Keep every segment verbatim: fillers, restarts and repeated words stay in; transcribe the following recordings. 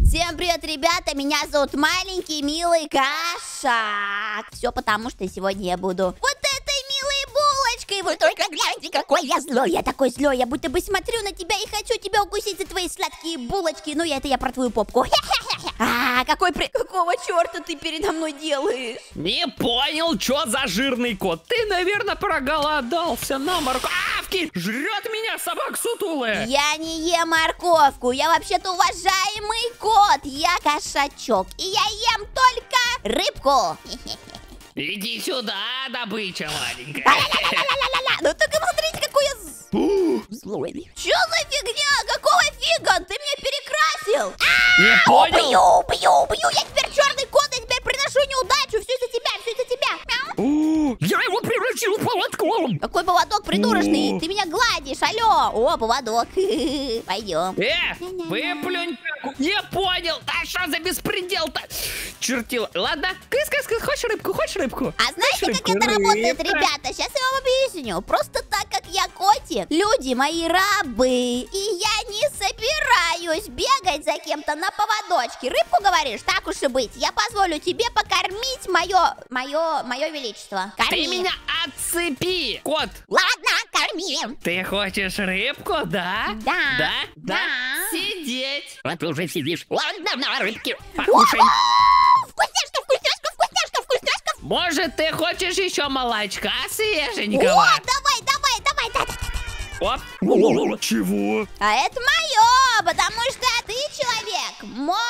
Всем привет, ребята, меня зовут маленький милый Кошак. Все потому, что сегодня я буду вот этой милой булочкой. Вы только гляньте, какой я злой. Я такой злой, я будто бы смотрю на тебя и хочу тебя укусить за твои сладкие булочки. Ну, это я про твою попку. А, какой при... Какого черта ты передо мной делаешь? Не понял, что за жирный кот. Ты, наверное, проголодался на морковки. Жрет меня собак сутулая. Я не ем морковку. Я вообще-то уважаемый кот. Я кошачок. И я ем только рыбку. Иди сюда, добыча маленькая. Ну только посмотрите, какой я злой. Что за фигня? Какого фига? Ты меня перекрасил. Не понял? Бью, бью, бью. Я теперь черный кот, я теперь приношу неудачу. Все из-за тебя, все из-за тебя. Мяу. Я его превратил в поводком. Какой поводок придурочный? Ты меня гладишь, алло. О, поводок. Пойдем. Э, выплюнь. Не понял. Да что за беспредел-то? Чертила. Ладно, кыс-кыс-кыс, хочешь рыбку, хочешь рыбку? А знаете, Хочешь как рыбку? это работает, Рыбка. ребята? Сейчас я вам объясню. Просто так как я котик, люди мои рабы, и я не собираюсь бегать за кем-то на поводочке. Рыбку говоришь? Так уж и быть. Я позволю тебе покормить мое, мое, мое величество. Корми. Ты меня отцепи, кот. Ладно, корми. Ты хочешь рыбку, да? Да. Да? Да. Сидеть. Вот ты уже сидишь. Ладно, на рыбки. Покушай. Вкусняшка, вкусняшка, вкусняшка, вкусняшка. Может, ты хочешь еще молочка свеженького? О, давай, давай, давай, да, да, да. Оп. Чего? А это мое, потому что ты человек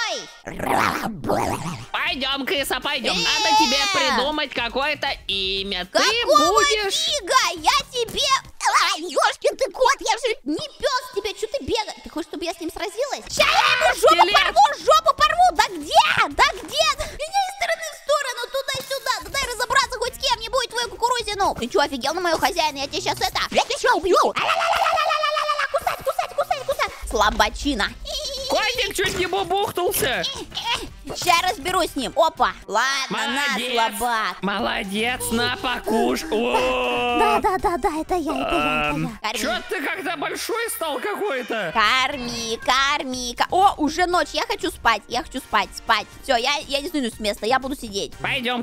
мой. Пойдем, кыса, пойдем. Э! Надо тебе придумать какое-то имя. Ты Какого будешь... фига? Я тебе... А, ёшкин ты кот, я же не пес тебе, что ты бегаешь? Ты хочешь, чтобы я с ним сразилась? Сейчас я ему жопу Скелет! порву, жопу порву! Да где? Да где? Меня из стороны в сторону, туда-сюда. Да дай разобраться хоть с кем, не будет твою кукурузину. Ты что, офигел на моего хозяина? Я тебе сейчас это... Я тебя сейчас убью! А-ля-ля-ля-ля-ля-ля-ля-ля! Кусать, кусать, кусать, кусать! Слабачина. Котик чуть не бубухнулся. Сейчас разберусь с ним. Опа. Ладно, Молодец. на, слабак. Молодец, на, покуш. О! Да, да, да, да, это я, это я, это я. Корми. Чё ты когда большой стал какой-то? Корми, корми, ко- О, уже ночь, я хочу спать, я хочу спать, спать. Все, я, я не сдвинусь с места, я буду сидеть. Пойдем.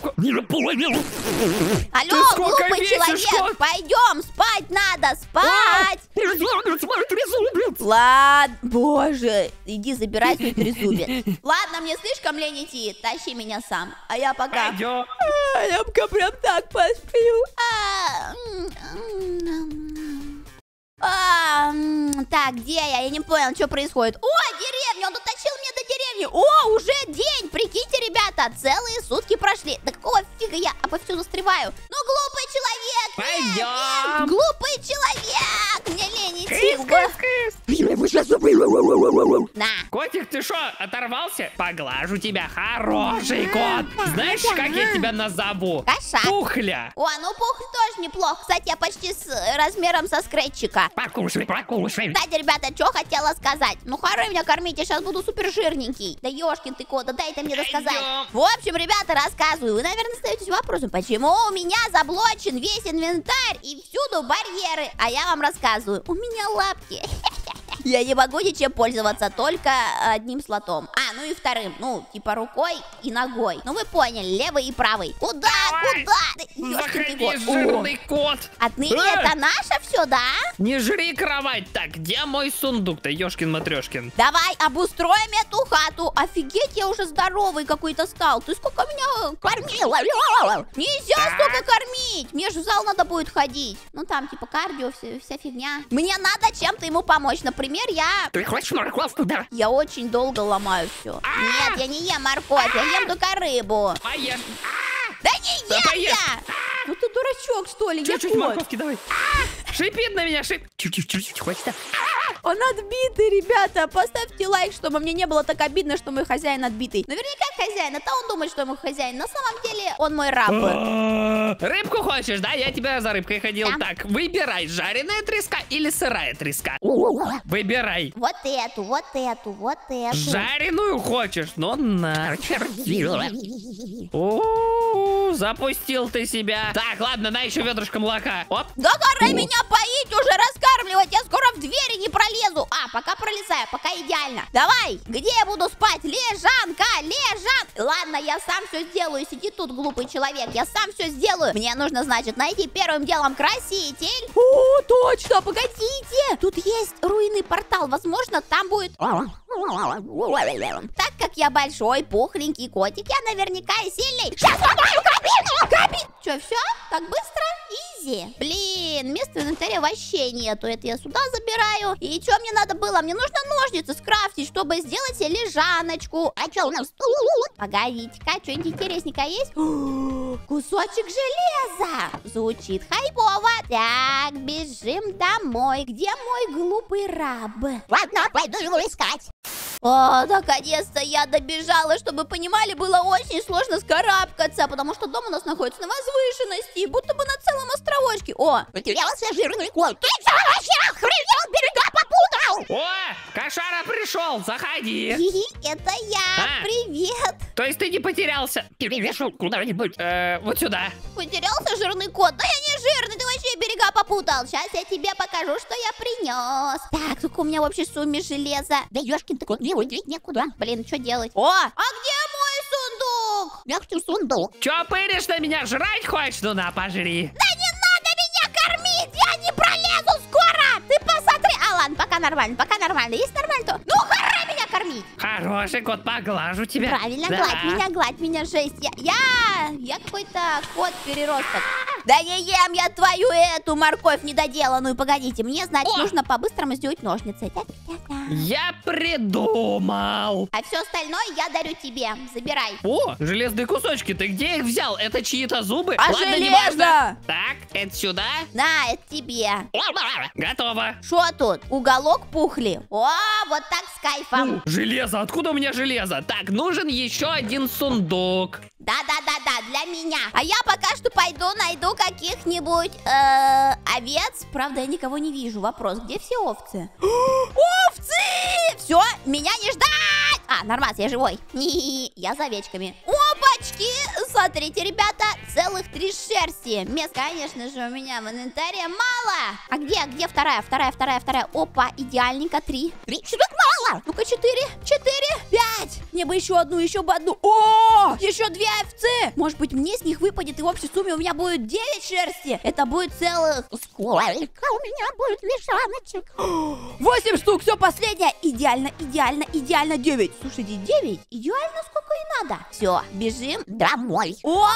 Алло, сколько глупый весишь, человек, кот? пойдем, спать надо, спать. Ладно, боже, иди забирай свой трезубец. Ладно, мне слишком лень идти, тащи меня сам, а я пока... Пойдем. А, я пока прям так посплю. А, м, м, а, м, так, где я? Я не понял, что происходит. О, деревня, он дотащил меня до деревни. О, уже день, прикиньте, ребята, целые сутки прошли. Да какого фига я обо всю застреваю? Ну, глупый человек. Нет, нет, Пойдем. глупый человек. Мне лень идти. Кыс-кыс-кыс. На. Котик, ты что, оторвался? Поглажу тебя, хороший кот. Знаешь, как я тебя назову? Кошак. Пухля. О, ну пух тоже неплохо. Кстати, я почти с э, размером со скретчика. Покушай, покушай. Кстати, ребята, что хотела сказать? Ну, хорой меня кормить, я сейчас буду супер жирненький. Да ёшкин ты кот, да дайте мне досказать. Пойдем. В общем, ребята, рассказываю. Вы, наверное, задаетесь вопросом, почему у меня заблочен весь инвентарь и всюду барьеры. А я вам рассказываю. У меня лапки. Я не могу ничем пользоваться, только одним слотом. А, ну и вторым, ну, типа рукой и ногой. Ну вы поняли, левый и правый. Куда, Давай. куда? Да, ёшкин ты Заходи, кот. жирный кот. О, отныне Э! это наше все, да? Не жри кровать. Так, где мой сундук-то, ёшкин-матрёшкин? Давай обустроим эту хату. Офигеть, я уже здоровый какой-то стал. Ты сколько меня кормил? Нельзя Так. столько кормить. Мне же в зал надо будет ходить. Ну там типа кардио, вся, вся фигня. Мне надо чем-то ему помочь. Например, я... Ты хочешь морковку, да? Я очень долго ломаю все. Нет, я не ем морковь, я ем только рыбу. Поешь. Да не Да ем поешь. я! Ну ты дурачок, что ли? Я Чуть-чуть кот. морковки давай. Шипит на меня, шип. Чуть-чуть, хочешь, да? Он отбитый, ребята. Поставьте лайк, чтобы мне не было так обидно, что мой хозяин отбитый. Наверняка хозяин. Это он думает, что я мой хозяин. На самом деле он мой раб. Рыбку хочешь, да? Я тебя за рыбкой ходил. Да. Так, выбирай, жареная треска или сырая треска. Выбирай. Вот эту, вот эту, вот эту. Жареную хочешь? Ну на. О, У, запустил ты себя. Так, ладно, на еще ведрышко молока. Оп. Да гора меня поить уже, раскармливать. Я скоро в двери не пролезу. А, пока пролезаю, пока идеально. Давай, где я буду спать? Лежанка, лежан. Ладно, я сам все сделаю. Сиди тут, глупый человек. Я сам все сделаю. Мне нужно, значит, найти первым делом краситель. О, точно, погодите. Тут есть руинный портал. Возможно, там будет... Так как я большой, пухленький котик, я наверняка и сильный. Сейчас ломаю кабину! Кабин! Че, все? Так быстро? Изи. Блин, места в инвентаре вообще нету. Это я сюда забираю. И что мне надо было? Мне нужно ножницы скрафтить, чтобы сделать себе лежаночку. А что у нас? Погодите-ка, что-нибудь интересненькое есть? Кусочек железа. Звучит хайпово. Так, бежим домой. Где мой глупый раб? Ладно, пойду его искать. О, наконец-то я добежала. Чтобы понимали, было очень сложно скарабкаться, потому что дом у нас находится на возвышенности, будто бы на целом островочке. О, потерялся жирный кот. Ты что вообще охренел? Берега попутал. О, Кошара пришел, заходи. Это я, А. привет. То есть ты не потерялся? Перешел куда-нибудь, э, вот сюда. Потерялся жирный кот? Да я не жирный, ты вообще берега попутал. Сейчас я тебе покажу, что я принес. Так, сколько у меня в общей сумме железа? Да ёшкин ты кот, не уйти некуда. Блин, что делать? О, а где мой сундук? Я хочу сундук. Че пыришь на меня, жрать хочешь? Ну на, пожри. Да не надо меня кормить, я не пролезу скоро. Ты посмотри. А, ладно, пока нормально, пока нормально. Есть нормально, то... Ну, хара меня кормить. Хороший кот, поглажу тебя. Правильно, Да. гладь меня, гладь меня, жесть. Я, я, я какой-то кот-переросток. Да не ем я твою эту морковь недоделанную. Погодите, мне, значит, О! нужно по-быстрому сделать ножницы. Так-так-так. Я придумал. А все остальное я дарю тебе. Забирай. О, железные кусочки, ты где их взял? Это чьи-то зубы? А Ладно, железо? неважно. Так, это сюда. На, это тебе. Готово. Что тут? Уголок пухли. О, вот так с кайфом. О, железо, откуда у меня железо? Так, нужен еще один сундук. Да-да-да-да, для меня. А я пока что пойду найду каких-нибудь э, овец. Правда, я никого не вижу. Вопрос, где все овцы? Овцы! Все, меня не ждать! А, нормально, я живой. Не, я за овечками. Опачки! Смотрите, ребята, целых три шерсти. Мест, конечно же, у меня в инвентаре мало. А где, где вторая, вторая, вторая, вторая? Опа, идеальненько, три. Три, что так мало? Ну-ка, четыре, четыре, пять. Мне бы еще одну, еще бы одну. О, еще две овцы. Может быть, мне с них выпадет, и в общей сумме у меня будет девять шерсти. Это будет целых... Сколько у меня будет лежаночек? восемь штук, все, последнее. Идеально, идеально, идеально, девять. Слушайте, девять, идеально сколько и надо. Все, бежим домой. О,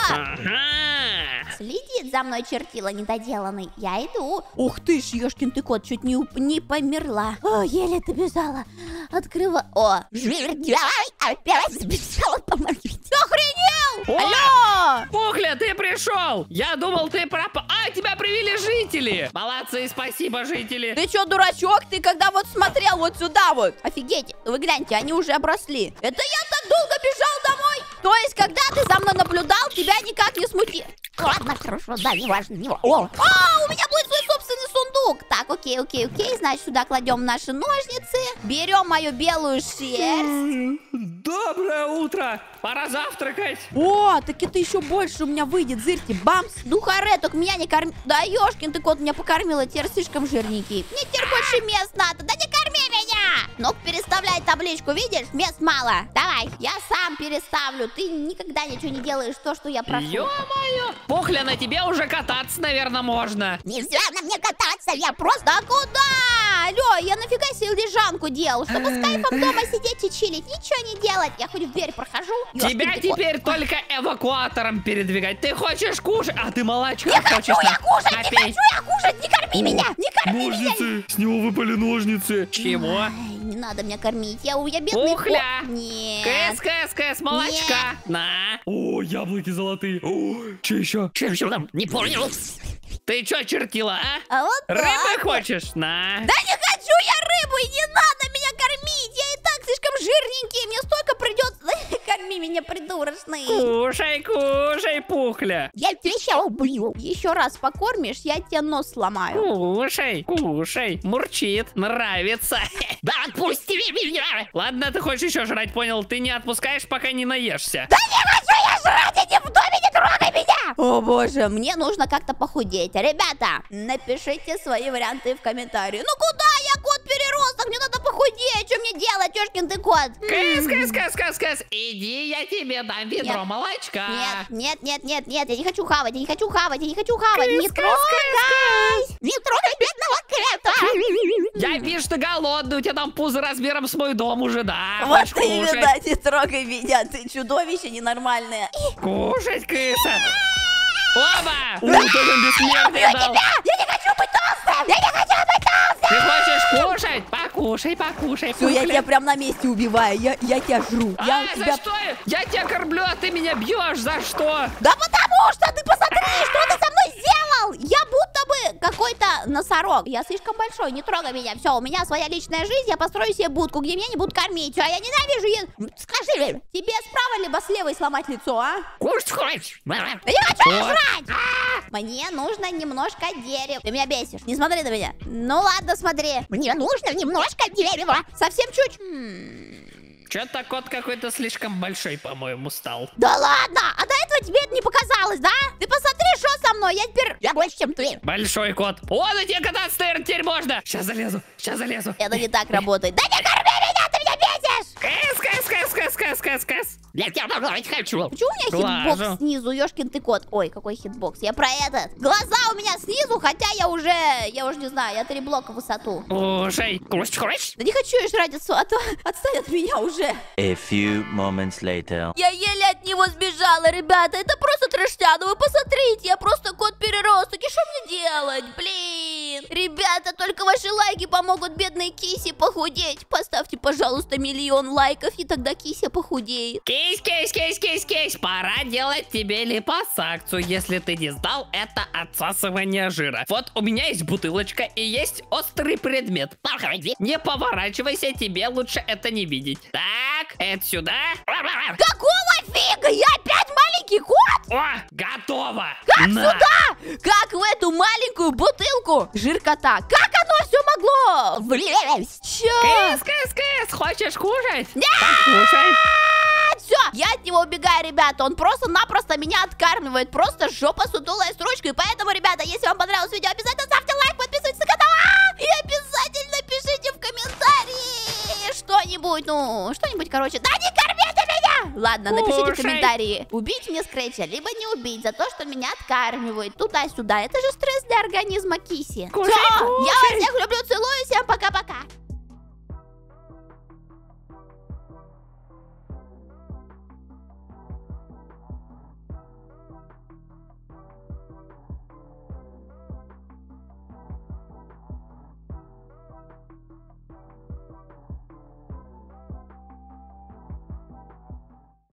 Ага. следит за мной чертила недоделанный. Я иду. Ух ты ж, ёшкин ты кот, чуть не, уп- не померла. О, еле добежала. Открыла. О, жердяй опять сбежала, помогите. Ты охренел? О! Алло! Пухля, ты пришел! Я думал, ты пропал. А, тебя привели жители! Молодцы, спасибо, жители! Ты чё, дурачок? Ты когда вот смотрел вот сюда вот? Офигеть, вы гляньте, они уже обросли. Это я так долго бежал домой? То есть, когда ты за мной наблюдал, тебя никак не смутило? Ладно, хорошо, да, не важно, не важно. О, а, у меня будет свой собственный сундук. Так, окей, окей, окей, значит, сюда кладем наши ножницы. Берем мою белую шерсть. Доброе утро! Пора завтракать! О, так это еще больше у меня выйдет, зырьте, бамс. Ну, харе, только меня не корми. Да, ёшкин ты кот меня покормила, теперь слишком жирненький. Мне теперь больше мест надо, да не корми меня! Ну-ка, переставляй табличку, видишь? Мест мало. Давай, я сам переставлю. Ты никогда ничего не делаешь, то, что я прошу. Ё-моё! Пухля, на тебе уже кататься, наверное, можно. Нельзя на мне кататься, я просто... Да куда? Алло, я нафига себе лежанку делал, чтобы с кайфом дома сидеть и чилить, ничего не делать. Я хоть в дверь прохожу. Тебя Ёшкин ты кот. теперь только эвакуатором передвигать. Ты хочешь кушать? А ты молочка Не хочешь? хочу я на- кушать, не напей. хочу я кушать, не корми меня, не корми меня. Ножницы! С него выпали ножницы! Чего? Ай, не надо меня кормить, я, я бедный Пухля! кот. Нет. Кэс, кэс, кэс, молочка! На! О, яблоки золотые. О, что еще? Чем еще там? Не понял. Ты чё чертила, а? А вот Рыбы так вот. хочешь? На! Да не хочу я рыбу, и не надо меня кормить, я и так слишком жирненький, мне столько придется. Корми меня. меня придурочный. Кушай, кушай, Пухля. Я тебя сейчас убью. Еще раз покормишь, я тебе нос сломаю. Кушай, кушай. Мурчит, нравится. Да отпусти меня. Ладно, ты хочешь еще жрать, понял? Ты не отпускаешь, пока не наешься. Да не хочу я жрать, иди в доме, не трогай меня. О боже, мне нужно как-то похудеть. Ребята, напишите свои варианты в комментарии. Ну куда я, кот переросток? Мне надо похудеть. Что мне делать, ёшкин ты кот? Кыс, кыс, кыс, кыс, кыс. Иди, я тебе дам ведро Нет. молочка. Нет, нет, нет, нет, нет, я не хочу хавать, я не хочу хавать, я не хочу хавать. Кыс, Не кыс, трогай! Не трогай бедного кота! Я вижу, ты голодный, у тебя там пузо размером с мой дом уже, да? Вот Хочешь ты, кушать? видать, не трогай меня, ты чудовище ненормальное. Кушать, кыса. Оба! Ух, тоже бессмертие дал. Я не хочу быть толстым! Я не хочу быть толстым! Ты хочешь кушать? Покушай, покушай. Все, я Пухля. тебя прям на месте убиваю, я, я тебя жру. Я А, тебя... за что? Я тебя кормлю, а ты меня бьешь, за что? Да потому что ты посмотри, что ты со мной сделал! Я будто бы какой-то носорог. Я слишком большой, не трогай меня. Все, у меня своя личная жизнь, я построю себе будку, где меня не будут кормить. А я ненавижу е... Скажи, тебе справа либо с левой сломать лицо, а? Кушать хочешь? Да не хочу я Вот. жрать! А! Мне нужно немножко дерева. Ты меня бесишь, не смотри на меня. Ну ладно, смотри. Мне нужно немножко дерева. Совсем чуть. М. Что-то кот какой-то слишком большой, по-моему, стал. Да ладно, а до этого тебе это не показалось, да? Ты посмотри, что со мной, я теперь... Я больше, чем ты. Большой кот. О, на тебе кататься, наверное, теперь можно. Сейчас залезу, сейчас залезу. Это не так работает. Да не корми меня, ты меня бесишь! Кэс, кэс, кэс, кэс, кэс, кэс, кэс. Я тебя поглазить хочу. Почему у меня Глажу. хитбокс снизу, ёшкин ты кот? Ой, какой хитбокс, я про этот. Глаза у меня снизу, хотя я уже... Я уже не знаю, я три блока в высоту. Кушай. Кушать хочешь? Да не хочу я жрать, отцу, а то отстань от меня уже. A few moments later. Я еле от него сбежала, ребята. Это просто трэштя. Ну вы посмотрите, я просто кот-переросток. И что мне делать? Блин. Ребята, только ваши лайки помогут бедной Кисе похудеть. Поставьте, пожалуйста, миллион лайков, и тогда Кися похудеет. Кись, кись, кись, кись, кись. Пора делать тебе липосакцию, если ты не знал, это отсасывание жира. Вот у меня есть бутылочка и есть острый предмет. Проходи. Не поворачивайся, тебе лучше это не видеть. Так, это сюда. Какого фига? Я опять маленький кот? О, готово. Как На. сюда? Как в эту маленькую бутылку жир кота? Как оно все могло влезть? Чё? Кыс, кыс, кыс. Хочешь кушать? Нет! Кушай. Все, я от него убегаю, ребята. Он просто-напросто меня откармливает. Просто жопа сутулая с ручкой. Поэтому, ребята, если вам понравилось видео, обязательно ставьте лайк, подписывайтесь на канал. И обязательно пишите в комментарии что-нибудь. Ну, что-нибудь, короче. Да не кормите меня! Ладно, напишите в Кушай. комментарии. Убить мне Скретча, либо не убить за то, что меня откармливают. Туда-сюда. Это же стресс для организма Киси. Кушай, Всё, я вас кушай. всех люблю, целую. Всем пока-пока.